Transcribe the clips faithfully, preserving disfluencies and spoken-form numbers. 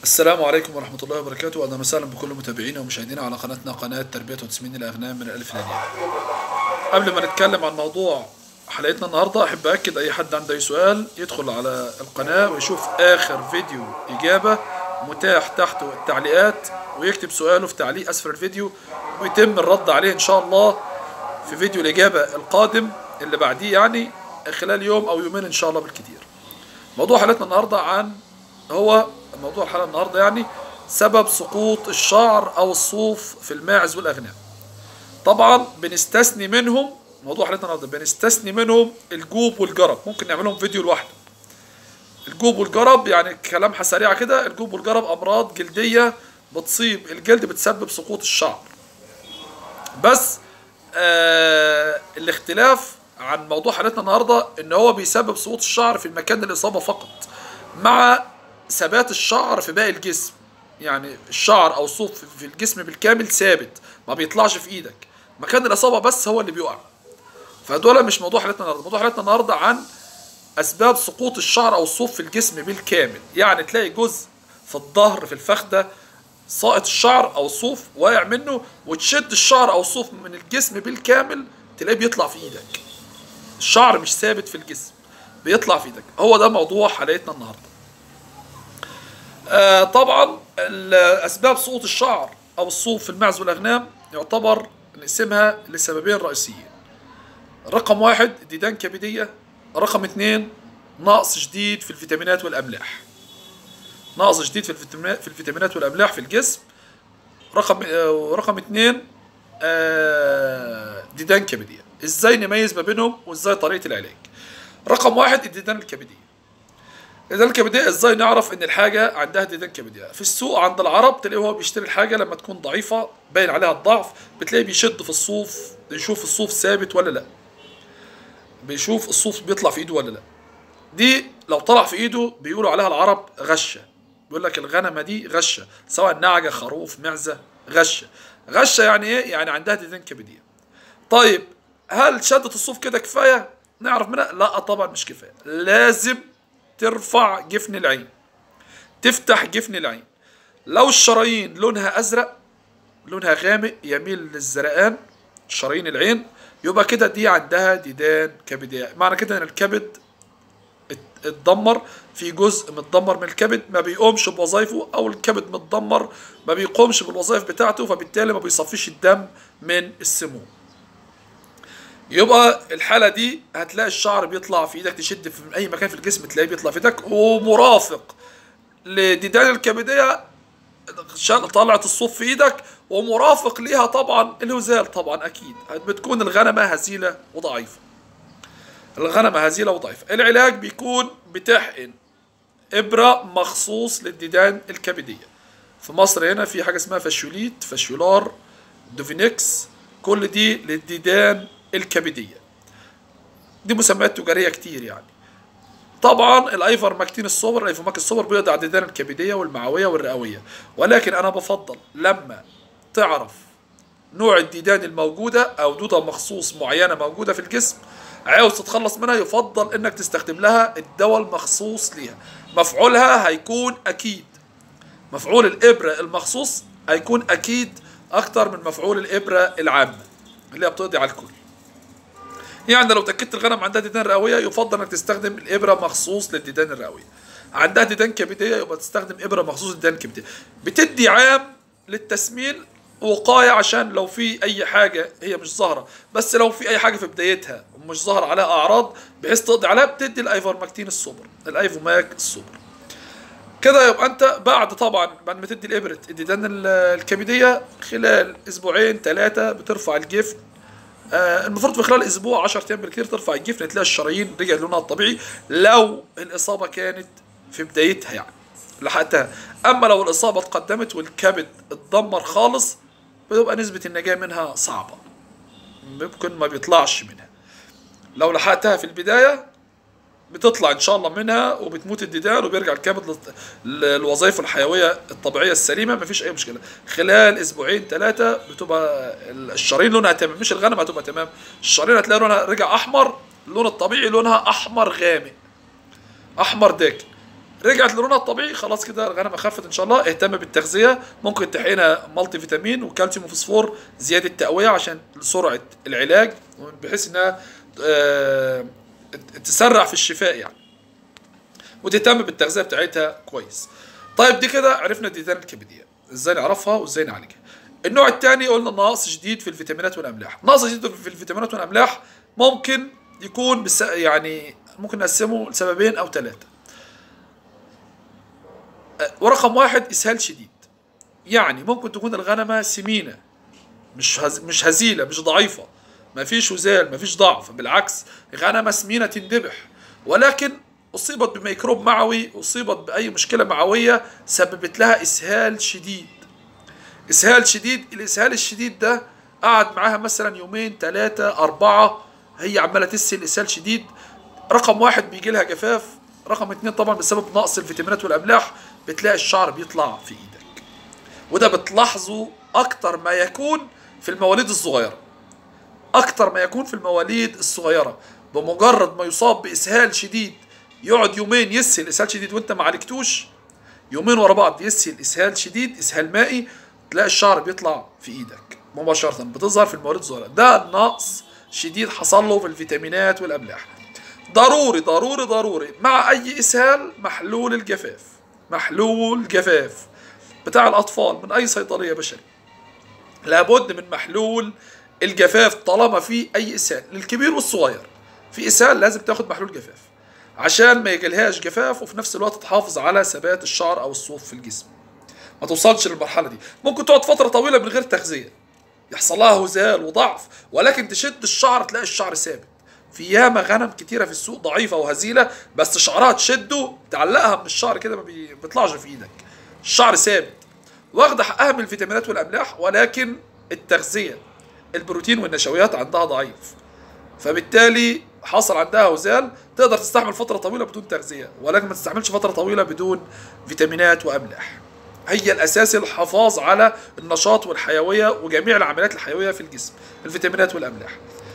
السلام عليكم ورحمة الله وبركاته، أهلا وسهلا بكل متابعينا ومشاهدينا على قناتنا قناة تربية وتسمين الأغنام من الألف للياء. قبل ما نتكلم عن موضوع حلقتنا النهاردة، أحب أكد أي حد عنده أي سؤال يدخل على القناة ويشوف آخر فيديو إجابة متاح تحت التعليقات، ويكتب سؤاله في تعليق أسفل الفيديو ويتم الرد عليه إن شاء الله في فيديو الإجابة القادم اللي بعديه، يعني خلال يوم أو يومين إن شاء الله بالكتير. موضوع حلقتنا النهاردة عن هو موضوع الحلقة النهاردة يعني سبب سقوط الشعر أو الصوف في الماعز والأغنام. طبعا بنستثني منهم، موضوع حلقتنا النهاردة بنستثني منهم الجوب والجرب، ممكن نعملهم فيديو لوحده. الجوب والجرب يعني كلامها سريعة كده، الجوب والجرب أمراض جلدية بتصيب الجلد بتسبب سقوط الشعر. بس آه الاختلاف عن موضوع حلقتنا النهاردة ان هو بيسبب سقوط الشعر في مكان الإصابة فقط، مع ثبات الشعر في باقي الجسم. يعني الشعر او الصوف في الجسم بالكامل ثابت ما بيطلعش في ايدك، مكان الاصابه بس هو اللي بيقع. فدول مش موضوع حلقتنا النهارده. موضوع حلقتنا النهارده عن اسباب سقوط الشعر او الصوف في الجسم بالكامل. يعني تلاقي جزء في الظهر في الفخده ساقط الشعر او الصوف واقع منه، وتشد الشعر او الصوف من الجسم بالكامل تلاقيه بيطلع في ايدك. الشعر مش ثابت في الجسم، بيطلع في ايدك. هو ده موضوع حلقتنا النهارده. آه طبعا اسباب سقوط الشعر او الصوف في الماعز والاغنام يعتبر نقسمها لسببين رئيسيين. رقم واحد ديدان كبديه، رقم اتنين نقص شديد في الفيتامينات والاملاح. نقص شديد في الفيتامينات في الفيتامينات والاملاح في الجسم. رقم آه رقم اتنين آه ديدان كبديه. ازاي نميز ما بينهم وازاي طريقه العلاج؟ رقم واحد الديدان الكبديه. الديدان الكبدية ازاي نعرف ان الحاجة عندها ديدان كبدية؟ في السوق عند العرب تلاقيه هو بيشتري الحاجة لما تكون ضعيفة باين عليها الضعف، بتلاقيه بيشد في الصوف يشوف الصوف ثابت ولا لا، بيشوف الصوف بيطلع في ايده ولا لا. دي لو طلع في ايده بيقولوا عليها العرب غشة. بيقول لك الغنمة دي غشة، سواء نعجة خروف معزة، غشة. غشة يعني ايه؟ يعني عندها ديدان كبدية. طيب هل شدة الصوف كده كفاية نعرف منها؟ لا طبعا مش كفاية، لازم ترفع جفن العين، تفتح جفن العين. لو الشرايين لونها ازرق، لونها غامق يميل للزرقان شرايين العين، يبقى كده دي عندها ديدان كبدية. معنى كده ان الكبد اتدمر، في جزء متدمر من الكبد ما بيقومش بوظائفه، او الكبد متدمر ما بيقومش بالوظائف بتاعته، فبالتالي ما بيصفيش الدم من السموم. يبقى الحالة دي هتلاقي الشعر بيطلع في ايدك، تشد في اي مكان في الجسم تلاقيه بيطلع في ايدك. ومرافق لديدان الكبدية طلعت الصوف في ايدك، ومرافق ليها طبعا الهزال. طبعا اكيد بتكون الغنمة هزيلة وضعيفة. الغنمة هزيلة وضعيفة. العلاج بيكون بتحقن ابرة مخصوص للديدان الكبدية. في مصر هنا في حاجة اسمها فاشيوليت، فاشيولار، دوفينكس، كل دي للديدان الكبدية. دي مسميات تجارية كتير يعني. طبعا الايفر ماكتين السوبر، الايفوماك السوبر بيقضي على الديدان الكبدية والمعوية والرئوية، ولكن انا بفضل لما تعرف نوع الديدان الموجودة او دودة مخصوص معينة موجودة في الجسم عاوز تتخلص منها، يفضل انك تستخدم لها الدواء المخصوص ليها. مفعولها هيكون اكيد، مفعول الابرة المخصوص هيكون اكيد اكتر من مفعول الابرة العامة اللي هي بتقضي على الكل. يعني لو تأكدت الغنم عندها ديدان رئوية يفضل انك تستخدم الابرة مخصوص للديدان الرئوية. عندها ديدان كبدية يبقى تستخدم ابرة مخصوص للديدان الكبدية. بتدي عام للتسمين وقاية، عشان لو في اي حاجة هي مش ظاهرة، بس لو في اي حاجة في بدايتها ومش ظاهر عليها اعراض بحيث تقضي عليها، بتدي الايفرمكتين السوبر، الايفوماك السوبر. كده يبقى انت بعد طبعا بعد ما تدي الابرة الديدان الكبدية خلال اسبوعين ثلاثة بترفع الجفن. آه المفروض في خلال اسبوع عشرة ايام بالكثير ترفع الجفن، تلاقي الشرايين رجع لونها الطبيعي لو الاصابه كانت في بدايتها يعني لحقتها. اما لو الاصابه تقدمت والكبد اتدمر خالص بتبقى نسبه النجاه منها صعبه، ممكن ما بيطلعش منها. لو لحقتها في البدايه بتطلع ان شاء الله منها وبتموت الديدان وبيرجع الكبد للوظائف الحيويه الطبيعيه السليمه، مفيش اي مشكله. خلال اسبوعين ثلاثه بتبقى الشرايين لونها تمام، مش الغنم هتبقى تمام، الشرايين هتلاقي لونها رجع احمر، اللون الطبيعي لونها احمر غامق، احمر داكن. رجعت للونها الطبيعي خلاص كده الغنم خفت ان شاء الله. اهتم بالتغذيه، ممكن تحقنها مالتي فيتامين وكالسيوم وفوسفور زياده تقويه عشان سرعه العلاج، بحيث انها آه تسرع في الشفاء يعني، وتهتم بالتغذيه بتاعتها كويس. طيب دي كده عرفنا الديدان الكبديه ازاي نعرفها وازاي نعالجها. النوع الثاني قلنا نقص شديد في الفيتامينات والاملاح. نقص شديد في الفيتامينات والاملاح ممكن يكون بس يعني ممكن نقسمه لسببين او ثلاثه. ورقم واحد اسهال شديد، يعني ممكن تكون الغنمه سمينه، مش هز... مش هزيله، مش ضعيفه، ما فيش هزال، ما فيش ضعف، بالعكس غنمه سمينه تندبح، ولكن اصيبت بميكروب معوي، اصيبت باي مشكله معويه سببت لها اسهال شديد. اسهال شديد، الاسهال الشديد ده قعد معاها مثلا يومين ثلاثه اربعه هي عماله تسهل اسهال شديد. رقم واحد بيجي لها جفاف، رقم اتنين طبعا بسبب نقص الفيتامينات والاملاح بتلاقي الشعر بيطلع في ايدك، وده بتلاحظه اكتر ما يكون في المواليد الصغيره، اكتر ما يكون في المواليد الصغيره. بمجرد ما يصاب باسهال شديد يقعد يومين يسهل اسهال شديد وانت ما عالجتوش، يومين ورا بعض يسهل اسهال شديد، اسهال مائي، تلاقي الشعر بيطلع في ايدك مباشره، بتظهر في المواليد الصغيره. ده نقص شديد حصل له في الفيتامينات والاملاح. ضروري ضروري ضروري مع اي اسهال محلول الجفاف، محلول جفاف بتاع الاطفال من اي صيدليه بشري، لابد من محلول الجفاف طالما في اي اسهال للكبير والصغير. في اسهال لازم تاخد محلول جفاف عشان ما يجيلهاش جفاف، وفي نفس الوقت تحافظ على ثبات الشعر او الصوف في الجسم، ما توصلش للمرحله دي. ممكن تقعد فتره طويله من غير تغذيه يحصل لها هزال وضعف، ولكن تشد الشعر تلاقي الشعر ثابت. في ياما غنم كتيره في السوق ضعيفه وهزيله بس شعرها تشده تعلقها من الشعر كده ما بيطلعش في ايدك، الشعر ثابت، واخده حقها من الفيتامينات والاملاح، ولكن التغذيه البروتين والنشويات عندها ضعيف، فبالتالي حصل عندها هزال. تقدر تستحمل فتره طويله بدون تغذيه، ولكن ما تستحملش فتره طويله بدون فيتامينات واملاح. هي الاساس الحفاظ على النشاط والحيويه وجميع العمليات الحيويه في الجسم، الفيتامينات والاملاح.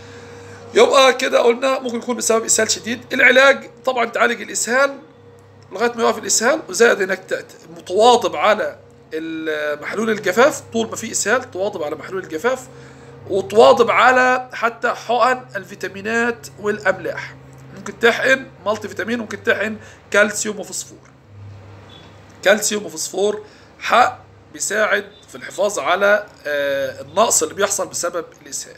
يبقى كده قلنا ممكن يكون بسبب اسهال شديد. العلاج طبعا تعالج الاسهال لغايه ما يوقف الاسهال، وزائد انك متواظب على محلول الجفاف طول ما في اسهال، تواظب على محلول الجفاف، وتواظب على حتى حقن الفيتامينات والاملاح. ممكن تحقن مالتي فيتامين، ممكن تحقن كالسيوم وفوسفور. كالسيوم وفوسفور حق بيساعد في الحفاظ على النقص اللي بيحصل بسبب الاسهال.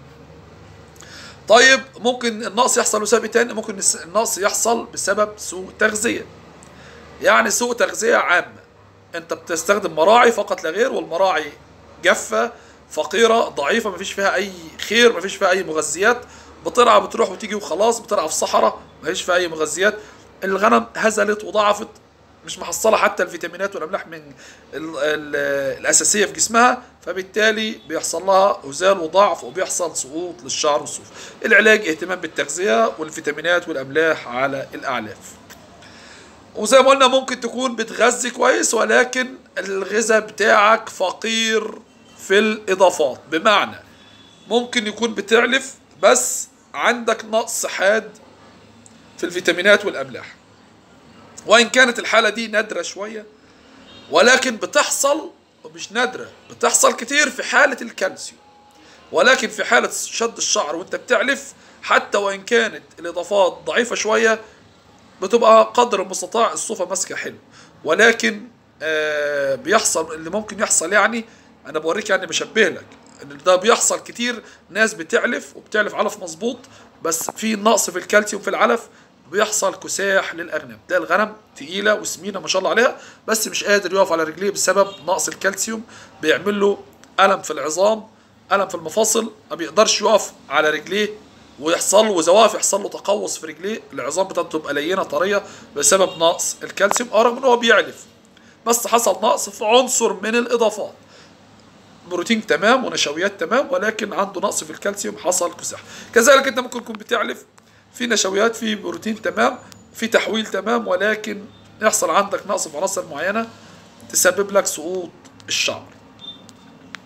طيب ممكن النقص يحصل بسبب ايه تاني؟ ممكن النقص يحصل بسبب سوء تغذية، يعني سوء تغذية عامة، انت بتستخدم مراعي فقط لا غير، والمراعي جافة فقيرة ضعيفة مفيش فيها اي خير، مفيش فيها اي مغذيات، بترعى بتروح وتيجي وخلاص، بترعى في الصحراء مفيش فيها اي مغذيات. الغنم هزلت وضعفت، مش محصلة حتى الفيتامينات والاملاح من ال ال الاساسية في جسمها، فبالتالي بيحصل لها هزال وضعف وبيحصل سقوط للشعر والصوف. العلاج اهتمام بالتغذية والفيتامينات والاملاح على الاعلاف. وزي ما قلنا ممكن تكون بتغذي كويس ولكن الغذاء بتاعك فقير في الاضافات، بمعنى ممكن يكون بتعلف بس عندك نقص حاد في الفيتامينات والاملاح، وان كانت الحالة دي نادرة شوية ولكن بتحصل، ومش نادرة بتحصل كتير في حالة الكالسيوم. ولكن في حالة شد الشعر وانت بتعلف حتى وان كانت الاضافات ضعيفة شوية بتبقى قدر المستطاع الصوفة ماسكة حلو، ولكن آه بيحصل اللي ممكن يحصل، يعني انا بوريك يعني بشبه لك ان ده بيحصل كتير. ناس بتعلف وبتعلف علف مظبوط بس في نقص في الكالسيوم في العلف، بيحصل كساح للأغنام. ده الغنم تقيلة وسمينة ما شاء الله عليها بس مش قادر يقف على رجليه بسبب نقص الكالسيوم، بيعمل له ألم في العظام، ألم في المفاصل، ما بيقدرش يقف على رجليه، ويحصل له زواف، يحصل له تقوس في رجليه، العظام بتاعته تبقى لينة طرية بسبب نقص الكالسيوم، رغم ان هو بيعلف بس حصل نقص في عنصر من الإضافات. بروتين تمام ونشويات تمام، ولكن عنده نقص في الكالسيوم، حصل كساح. كذلك انت ممكن تكون بتعلف في نشويات، في بروتين تمام، في تحويل تمام، ولكن يحصل عندك نقص في عناصر معينة تسبب لك سقوط الشعر.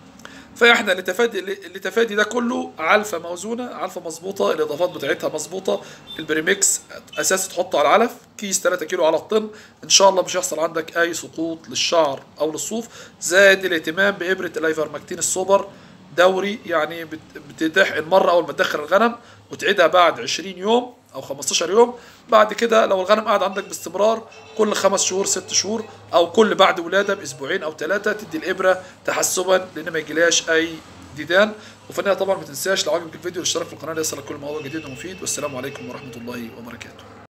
فاحنا لتفادي لتفادي ده كله، علفه موزونه، علفه مظبوطه، الاضافات بتاعتها مظبوطه، البريمكس اساسي تحطه على العلف، كيس ثلاثة كيلو على الطن، ان شاء الله مش هيحصل عندك اي سقوط للشعر او للصوف. زائد الاهتمام بابره الايفرمكتين السوبر دوري، يعني بتدحقن مره اول ما تدخل الغنم، وتعيدها بعد عشرين يوم او خمستاشر يوم. بعد كده لو الغنم قاعد عندك باستمرار كل خمس شهور ست شهور، او كل بعد ولاده باسبوعين او ثلاثه تدي الابره تحسبا لان ما يجيلهاش اي ديدان. وفي النهايه طبعا ما تنساش لو عجبك الفيديو الاشتراك في القناه ليصلك كل ما هو جديد ومفيد. والسلام عليكم ورحمه الله وبركاته.